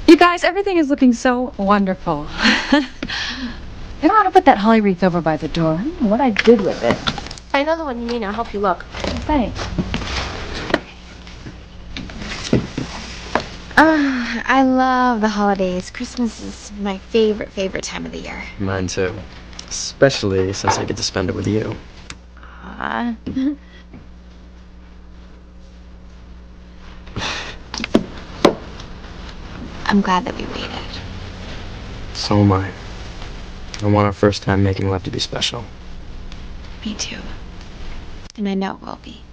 You guys, everything is looking so wonderful. I don't want to put that holly wreath over by the door. I don't know what I did with it. I know the one you mean. I'll help you look. Thanks. I love the holidays. Christmas is my favorite time of the year. Mine too. Especially since I get to spend it with you. Aww. I'm glad that we waited. So am I. I want our first time making love to be special. Me too. And I know it will be.